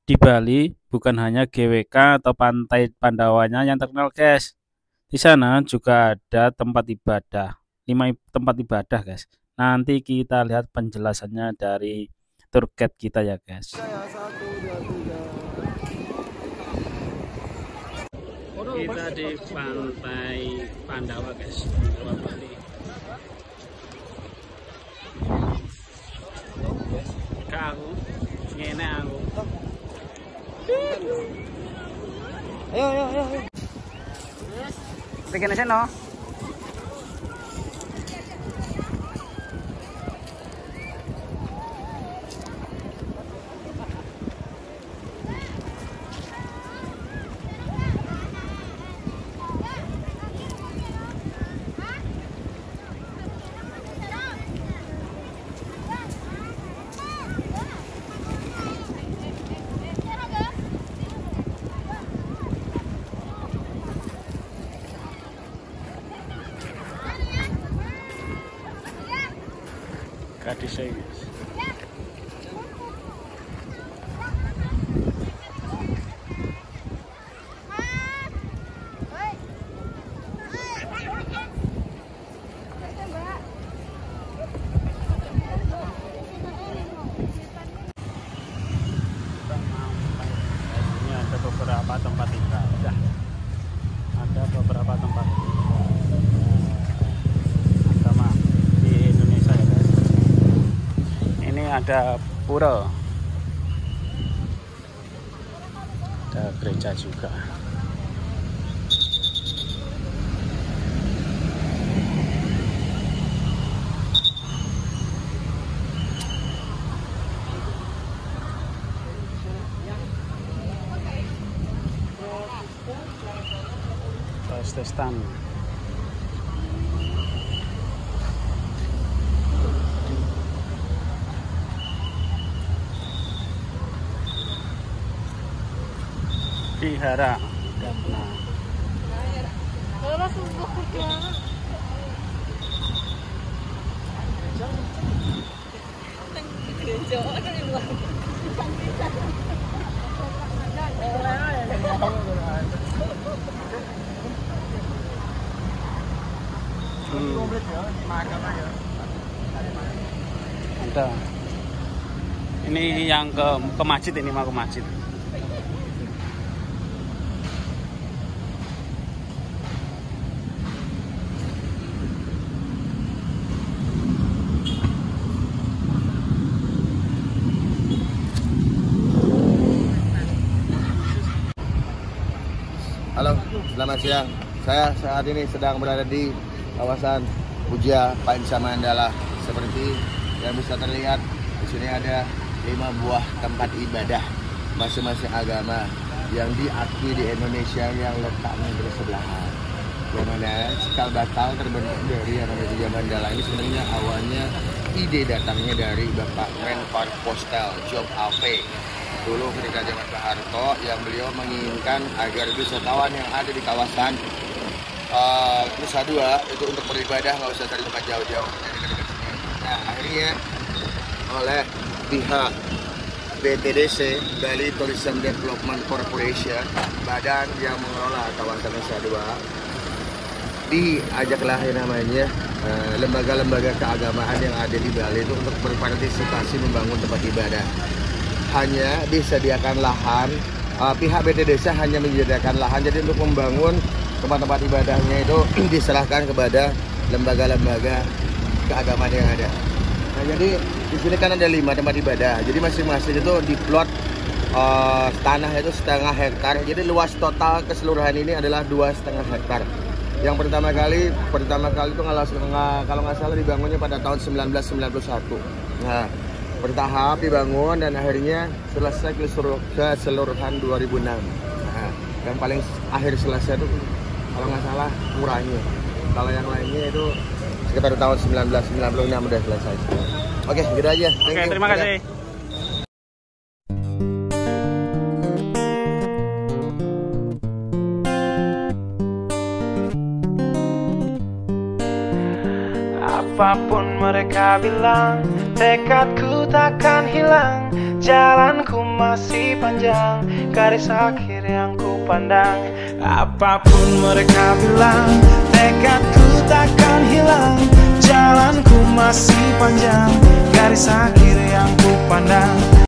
Di Bali bukan hanya GWK atau Pantai Pandawanya yang terkenal, guys. Di sana juga ada tempat ibadah, 5 tempat ibadah, guys. Nanti kita lihat penjelasannya dari tour guide kita ya, guys. Kita di Pantai Pandawa, guys, Pandawa Bali. Aku, ngene aku. Ayo. Bikin aja no. Gadis saya, guys. Ini ada beberapa tempat ibadah. Ada beberapa tempat agama di Indonesia ya, guys. Ini ada pura, ada gereja juga. Protestan. Vihara Gatna. Ada. Ini yang ke masjid, ini mau ke masjid. Halo, selamat siang. Saya saat ini sedang berada di kawasan Puja Panca Mandala. Seperti yang bisa terlihat, di sini ada 5 buah tempat ibadah masing-masing agama yang diakui di Indonesia yang letaknya bersebelahan. Yang mana cikal bakal terbentuk dari yang namanya Puja Mandala ini sebenarnya awalnya ide datangnya dari Bapak Menpar Postal Job Alve. Dulu ketika zaman Pak Harto, yang beliau menginginkan agar wisatawan yang ada di kawasan Nusa Dua itu untuk beribadah nggak usah dari tempat jauh-jauh. Nah, akhirnya oleh pihak BTDC, Bali Tourism Development Corporation, badan yang mengelola kawasan Nusa Dua, diajaklah yang namanya lembaga-lembaga keagamaan yang ada di Bali itu untuk berpartisipasi membangun tempat ibadah. Hanya disediakan lahan, pihak BTDC hanya menyediakan lahan, jadi untuk membangun tempat-tempat ibadahnya itu diserahkan kepada lembaga-lembaga keagamaan yang ada. Nah, jadi di sini kan ada 5 tempat ibadah, jadi masing-masing itu diplot tanahnya itu 1,5 hektar. Jadi luas total keseluruhan ini adalah 2,5 hektar. Yang pertama kali itu kalau nggak salah dibangunnya pada tahun 1991. Nah, bertahap dibangun dan akhirnya selesai keseluruhan 2006. Nah, yang paling akhir selesai itu kalau nggak salah murahnya. Kalau yang lainnya itu sekitar tahun 1996 udah selesai. Oke, gitu aja. Oke, terima kasih. Apapun mereka bilang, tekadku takkan hilang, jalanku masih panjang, garis akhir yang ku pandang. Apapun mereka bilang, tekadku takkan hilang. Jalanku masih panjang, garis akhir yang ku pandang.